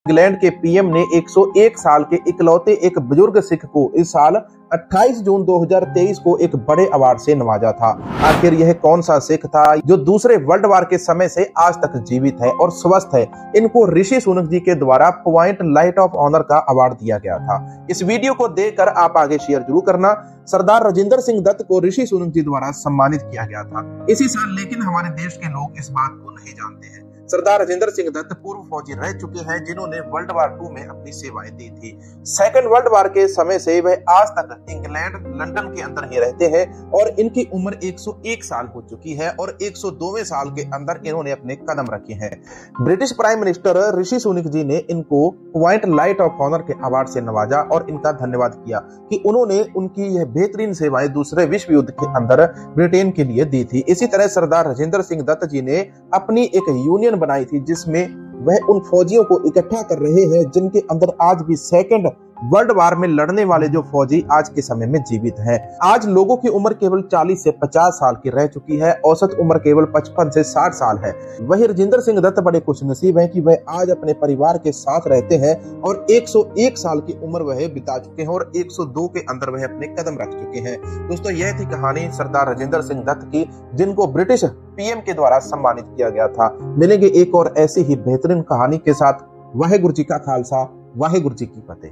England के PM ने 101 साल के इकलौते एक बुजुर्ग सिख को इस साल 28 जून 2023 को एक बड़े अवार्ड से नवाजा था। आखिर यह कौन सा सिख था जो दूसरे वर्ल्ड वार के समय से आज तक जीवित है और स्वस्थ है? इनको ऋषि सुनक जी के द्वारा पॉइंट लाइट ऑफ ऑनर का अवार्ड दिया गया था। इस वीडियो को देखकर आप आगे शेयर जरूर करना। सरदार राजेंद्र सिंह दत्त को ऋषि सुनक जी द्वारा सम्मानित किया गया था इसी साल, लेकिन हमारे देश के लोग इस बात को नहीं जानते हैं। सरदार राजेंद्र सिंह दत्त पूर्व फौजी रह चुके हैं जिन्होंने वर्ल्ड वार 2 में अपनी सेवाएं दी थी। सेकेंड वर्ल्ड वार के समय से वह आज तक इंग्लैंड लंदन के अंदर ही रहते हैं और इनकी उम्र 101 साल हो चुकी है और 102वें साल के अंदर इन्होंने अपने कदम रखे हैं। British prime minister Rishi Sunak ji ने इनको पॉइंट लाइट ऑफ ऑनर के अवार्ड से नवाजा और इनका धन्यवाद किया कि उन्होंने उनकी यह बेहतरीन सेवाएं दूसरे विश्व युद्ध के अंदर ब्रिटेन के लिए दी थी। इसी तरह सरदार राजेंद्र सिंह दत्त जी ने अपनी एक यूनियन बनाई थी जिसमें वह उन फौजियों को इकट्ठा कर रहे हैं जिनके अंदर आज भी सेकंड वर्ल्ड वार में लड़ने वाले जो फौजी आज के समय में जीवित हैं। आज लोगों की उम्र केवल 40 से 50 साल की रह चुकी है, औसत उम्र केवल 55 से 60 साल है। वही राजेंद्र सिंह दत्त बड़े खुशनसीब हैं कि वह आज अपने परिवार के साथ रहते हैं और 101 साल की उम्र वह बिता चुके हैं और 102 के अंदर वह अपने कदम रख चुके हैं। दोस्तों, यह थी कहानी सरदार राजेंद्र सिंह दत्त की जिनको ब्रिटिश पीएम के द्वारा सम्मानित किया गया था। मिलेंगे एक और ऐसी ही बेहतरीन कहानी के साथ। वाहेगुरु जी का खालसा, वाहेगुरु जी की फतेह।